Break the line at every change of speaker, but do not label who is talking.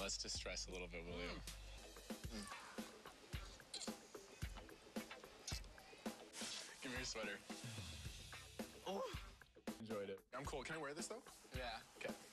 let's distress a little bit, will you? Give me your sweater.
Oh.
Enjoyed it.
I'm cool. Can I wear this, though?
Yeah.
Okay.